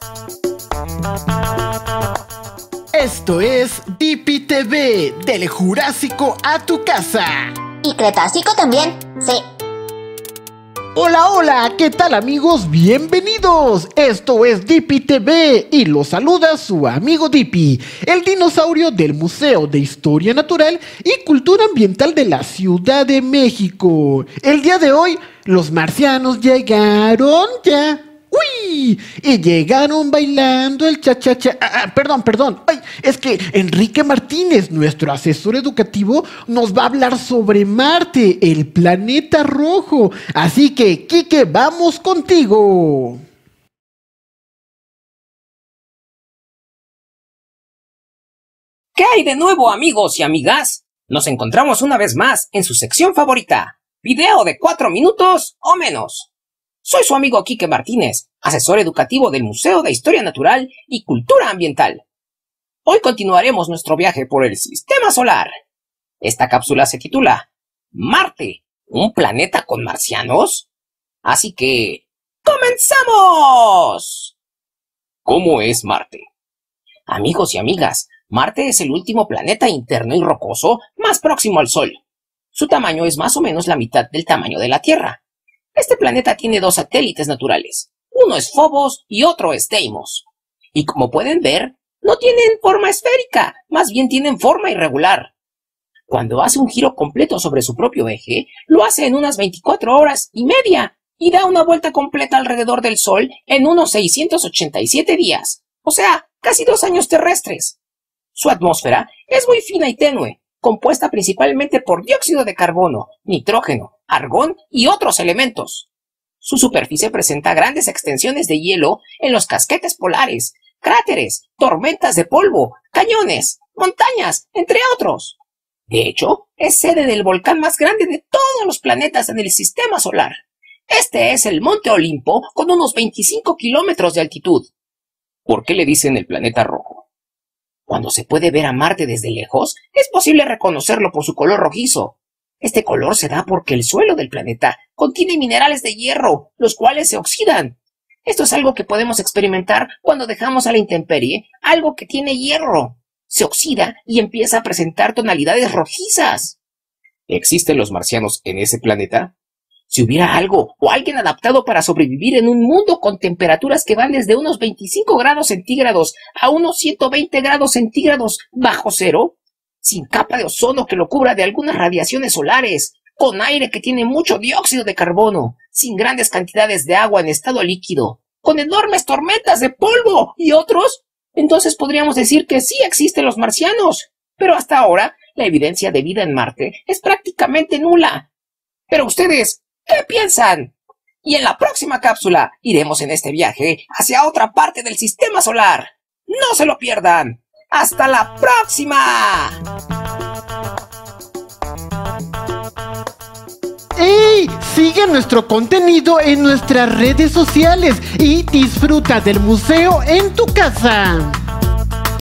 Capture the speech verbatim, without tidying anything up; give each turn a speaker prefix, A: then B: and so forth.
A: Esto es Dippy T V, del Jurásico a tu casa.
B: Y Cretácico también, sí.
A: Hola, hola, ¿qué tal amigos? Bienvenidos. Esto es Dippy T V y los saluda su amigo Dippy, el dinosaurio del Museo de Historia Natural y Cultura Ambiental de la Ciudad de México. El día de hoy, los marcianos llegaron ya. ¡Uy! Y llegaron bailando el cha-cha-cha. Ah, ah, perdón, perdón. Ay, es que Enrique Martínez, nuestro asesor educativo, nos va a hablar sobre Marte, el planeta rojo. Así que, Quique, vamos contigo.
C: ¿Qué hay de nuevo, amigos y amigas? Nos encontramos una vez más en su sección favorita, video de cuatro minutos o menos. Soy su amigo Quique Martínez, asesor educativo del Museo de Historia Natural y Cultura Ambiental. Hoy continuaremos nuestro viaje por el Sistema Solar. Esta cápsula se titula Marte, ¿un planeta con marcianos? Así que, ¡comenzamos! ¿Cómo es Marte? Amigos y amigas, Marte es el último planeta interno y rocoso más próximo al Sol. Su tamaño es más o menos la mitad del tamaño de la Tierra. Este planeta tiene dos satélites naturales. Uno es Phobos y otro es Deimos. Y como pueden ver, no tienen forma esférica, más bien tienen forma irregular. Cuando hace un giro completo sobre su propio eje, lo hace en unas veinticuatro horas y media y da una vuelta completa alrededor del Sol en unos seiscientos ochenta y siete días, o sea, casi dos años terrestres. Su atmósfera es muy fina y tenue, compuesta principalmente por dióxido de carbono, nitrógeno, argón y otros elementos. Su superficie presenta grandes extensiones de hielo en los casquetes polares, cráteres, tormentas de polvo, cañones, montañas, entre otros. De hecho, es sede del volcán más grande de todos los planetas en el Sistema Solar. Este es el Monte Olimpo con unos veinticinco kilómetros de altitud. ¿Por qué le dicen el planeta rojo? Cuando se puede ver a Marte desde lejos, es posible reconocerlo por su color rojizo. Este color se da porque el suelo del planeta contiene minerales de hierro, los cuales se oxidan. Esto es algo que podemos experimentar cuando dejamos a la intemperie algo que tiene hierro. Se oxida y empieza a presentar tonalidades rojizas. ¿Existen los marcianos en ese planeta? Si hubiera algo o alguien adaptado para sobrevivir en un mundo con temperaturas que van desde unos veinticinco grados centígrados a unos ciento veinte grados centígrados bajo cero, sin capa de ozono que lo cubra de algunas radiaciones solares, con aire que tiene mucho dióxido de carbono, sin grandes cantidades de agua en estado líquido, con enormes tormentas de polvo y otros, entonces podríamos decir que sí existen los marcianos. Pero hasta ahora, la evidencia de vida en Marte es prácticamente nula. Pero ustedes, ¿qué piensan? Y en la próxima cápsula iremos en este viaje hacia otra parte del Sistema Solar. ¡No se lo pierdan! ¡Hasta la próxima!
A: ¡Ey! Sigue nuestro contenido en nuestras redes sociales y disfruta del museo en tu casa.